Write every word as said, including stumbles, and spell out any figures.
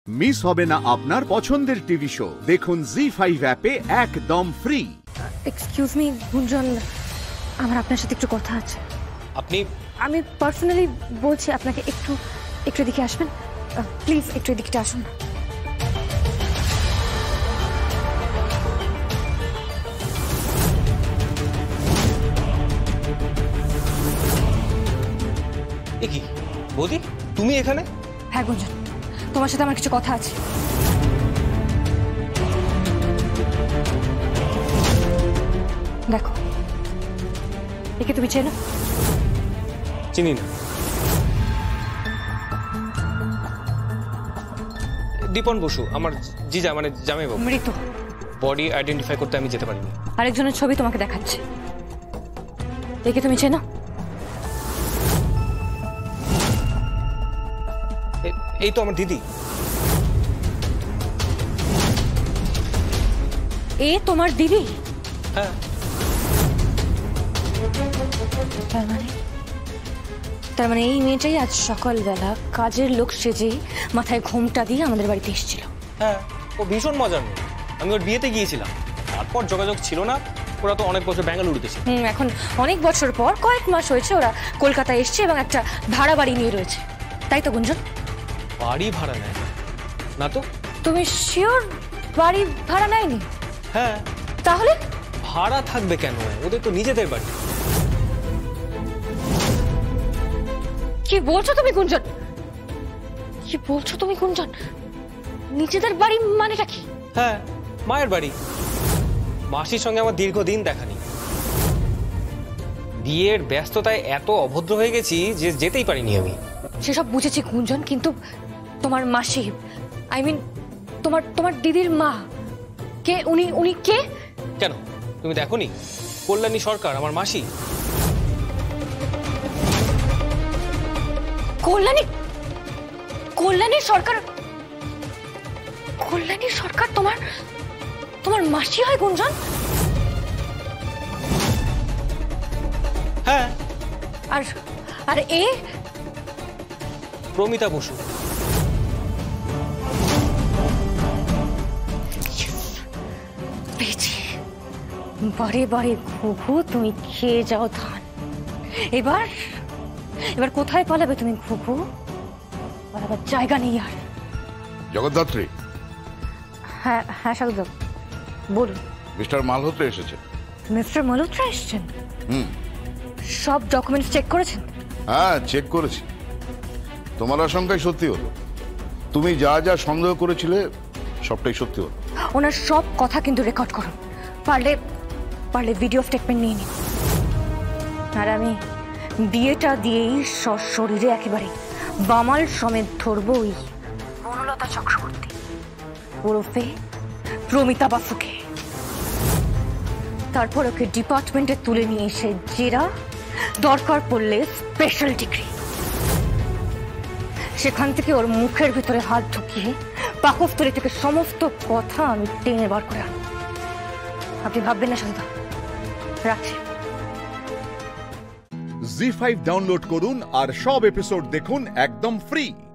Miss হবে না আপনার পছন্দের টিভি শো। দেখুন জি ফাইভ অ্যাপে একদম ফ্রি। এক্সকিউজ মি গুঞ্জন, আমার আপনার সাথে একটু কথা আছে। আপনি? আমি পার্সোনালি বলছি আপনাকে, একটু একটু এদিকে আসবেন প্লিজ, একটু এদিকে আসুন। এ কি বৌদি, তুমি এখানে? হ্যাঁ গুঞ্জন, তোমার সাথে আমার কিছু কথা আছে। দেখো, একে তুমি চেনো? চিনি না। দীপন বসু আমার জিজা, মানে জামাইবাবু। মৃত। বডি আইডেন্টিফাই করতে আমি যেতে পারিনি। আরেকজনের ছবি তোমাকে দেখাচ্ছে, একে তুমি চেনো? এই তো আমার দিদি। এ তোমার দিদি? হ্যাঁ। তার মানে তার মানে এই মেয়েটাই আজ সকালবেলা কাজের লোক সেজেই মাথায় ঘোমটা দিয়ে আমাদের বাড়িতে এসেছিল। হ্যাঁ, ও ভীষণ মজার মেয়ে। আমি ওর বিয়েতে গিয়েছিলাম, তারপর যোগাযোগ ছিল না। ওরা তো অনেক বছর বেঙ্গালুরুতে ছিল। হুম, এখন অনেক বছর পর কয়েক মাস হয়েছে ওরা কলকাতায় এসছে এবং একটা ভাড়া বাড়ি নিয়ে রয়েছে, তাই তো গুঞ্জন? বাড়ি ভাড়া নেয় না তো? তুমি শিওর বাড়ি ভাড়া নেয়নি? হ্যাঁ। তাহলে ভাড়া থাকবে কেন? ওদের তো নিজেদের বাড়ি। কি বলছো তুমি গুঞ্জন? কি বলছো তুমি গুঞ্জন? নিজেদের বাড়ি মানেটা কি? হ্যাঁ, মায়ের বাড়ি। মাসির সঙ্গে আমার দীর্ঘদিন দেখা নেই। বিয়ের ব্যস্ততায় এত অভদ্র হয়ে গেছি যে যেতেই পারিনি আমি। সেসব বুঝেছি গুঞ্জন, কিন্তু তোমার মাসি, আই মিন তোমার তোমার দিদির মা কে? উনি উনি কে? কেন, তুমি দেখোনি? কল্যাণী সরকার আমার মাসি। কল্যাণী কল্যাণী সরকার কল্যাণী সরকার তোমার তোমার মাসি হয় গুঞ্জন? হ্যাঁ। আর আর এ প্রমিতা বসু। বারে বারে ঘুঘু তুমি খেয়ে যাও ধান। এবার এবার কোথায় পালাবে তুমি ঘুঘু? পালাবার জায়গা নেই আর। জগদ্ধাত্রী। হ্যাঁ হ্যাঁ স্বাগত, বলুন। মিস্টার মালহোত্রা এসেছে। মিস্টার মালহোত্রা এসেছেন? হুম। সব ডকুমেন্টস চেক করেছেন? হ্যাঁ, চেক করেছি। তোমার আশঙ্কাই সত্যি হলো। তুমি যা যা সন্দেহ করেছিলে সবটাই সত্যি হলো। ওনার সব কথা কিন্তু রেকর্ড করুন, পারলে পারলে ভিডিও স্টেটমেন্ট নিয়ে নিন। আর আমি বিয়েটা দিয়েই সশরীরে একেবারে বামাল সমেত ধরবো ওই বনলতা চক্রবর্তী ওরফে প্রমিতা বাসুকে। তারপর ওকে ডিপার্টমেন্টে তুলে নিয়ে এসে জেরা, দরকার পড়লে স্পেশাল ডিগ্রি। সেখান থেকে ওর মুখের ভিতরে হাত ঢুকিয়ে পাকস্থলী থেকে সমস্ত কথা আমি টেনে বার করে আনবো। আপনি ভাববেন না সন্ধ্যা। রাখছি। জি ফাইভ ডাউনলোড করুন আর সব এপিসোড দেখুন একদম ফ্রি।